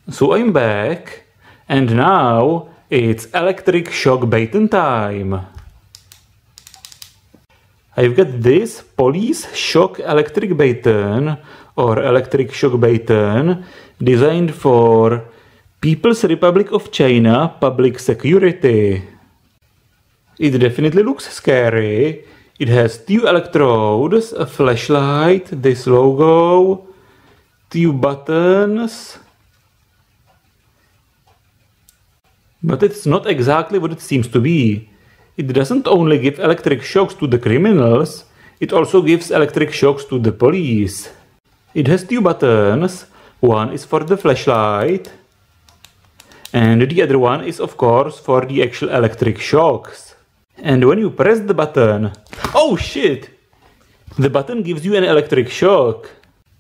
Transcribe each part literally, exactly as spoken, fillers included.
So I'm back, and now it's Electric Shock Baton time. I've got this police Shock Electric Baton, or Electric Shock Baton, designed for People's Republic of China public security. It definitely looks scary. It has two electrodes, a flashlight, this logo, two buttons. But it's not exactly what it seems to be. It doesn't only give electric shocks to the criminals, it also gives electric shocks to the police. It has two buttons. One is for the flashlight, and the other one is of course for the actual electric shocks. And when you press the button... Oh shit! The button gives you an electric shock.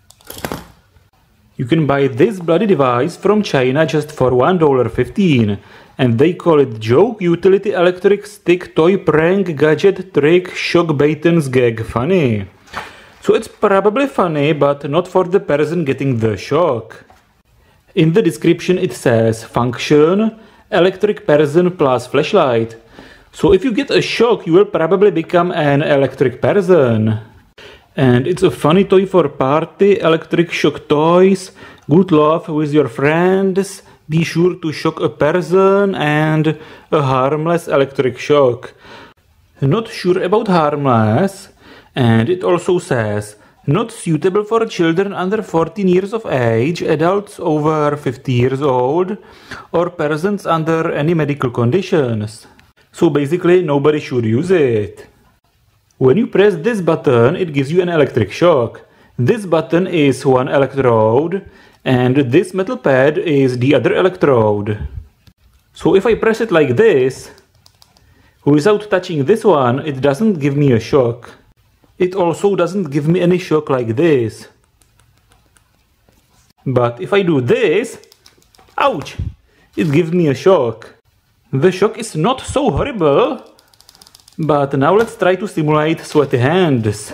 You can buy this bloody device from China just for one dollar fifteen, and they call it Joke Utility Electric Stick Toy Prank Gadget Trick Shock Baton's Gag Funny. So it's probably funny, but not for the person getting the shock. In the description it says function, electric person plus flashlight. So if you get a shock, you will probably become an electric person. And it's a funny toy for party, electric shock toys, good love with your friends, be sure to shock a person, and a harmless electric shock. Not sure about harmless, and it also says not suitable for children under fourteen years of age, adults over fifty years old, or persons under any medical conditions. So basically nobody should use it. When you press this button, it gives you an electric shock. This button is one electrode, and this metal pad is the other electrode. So if I press it like this, without touching this one, it doesn't give me a shock. It also doesn't give me any shock like this. But if I do this, ouch, it gives me a shock. The shock is not so horrible. But now let's try to simulate sweaty hands.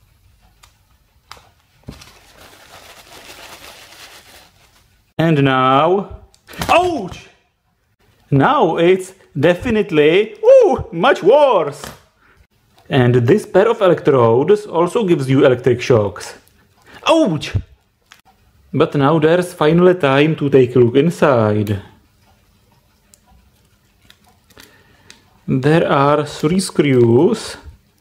And now... Ouch! Now it's definitely ooh, much worse. And this pair of electrodes also gives you electric shocks. Ouch! But now there's finally time to take a look inside. There are three screws.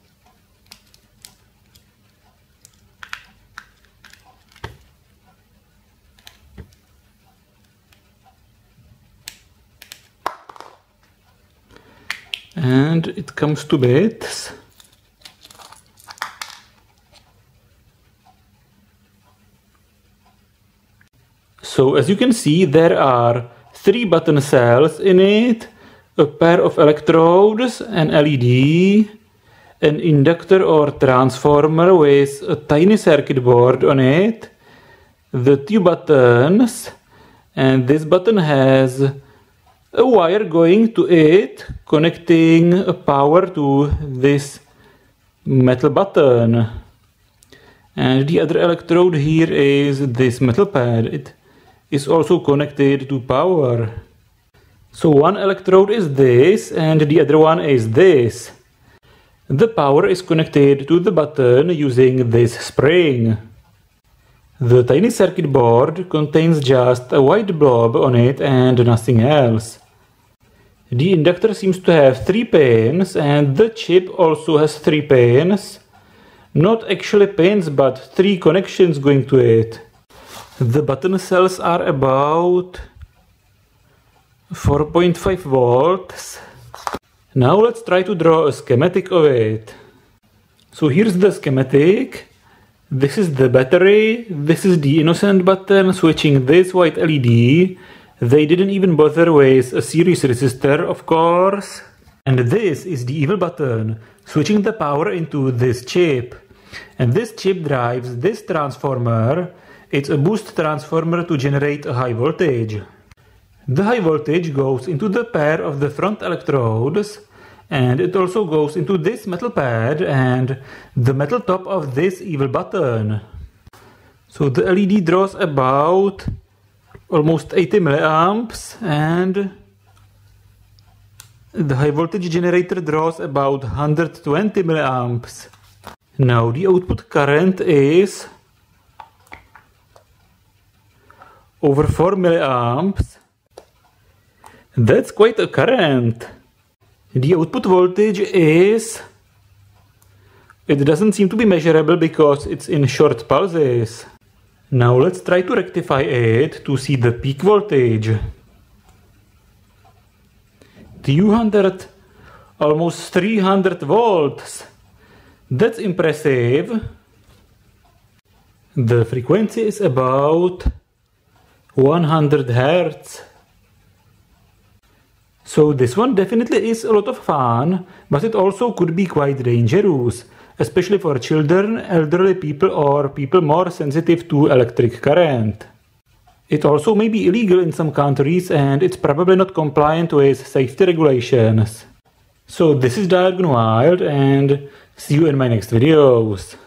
And it comes to bits. So as you can see, there are three button cells in it, a pair of electrodes, an L E D, an inductor or transformer with a tiny circuit board on it, the two buttons, and this button has a wire going to it, connecting a power to this metal button. And the other electrode here is this metal pad. It is also connected to power. So one electrode is this, and the other one is this. The power is connected to the button using this spring. The tiny circuit board contains just a white blob on it and nothing else. The inductor seems to have three pins, and the chip also has three pins. Not actually pins, but three connections going to it. The button cells are about four point five volts. Now let's try to draw a schematic of it. So here's the schematic. This is the battery. This is the innocent button switching this white L E D. They didn't even bother with a series resistor, of course. And this is the evil button switching the power into this chip. And this chip drives this transformer. It's a boost transformer to generate a high voltage. The high voltage goes into the pair of the front electrodes, and it also goes into this metal pad and the metal top of this evil button. So the L E D draws about almost eighty milliamps, and the high voltage generator draws about one hundred twenty milliamps. Now the output current is over four milliamps. That's quite a current. The output voltage is... It doesn't seem to be measurable because it's in short pulses. Now let's try to rectify it to see the peak voltage. two hundred, almost three hundred volts. That's impressive. The frequency is about one hundred hertz. So this one definitely is a lot of fun, but it also could be quite dangerous, especially for children, elderly people, or people more sensitive to electric current. It also may be illegal in some countries, and it's probably not compliant with safety regulations. So this is Dark and Wild, and see you in my next videos.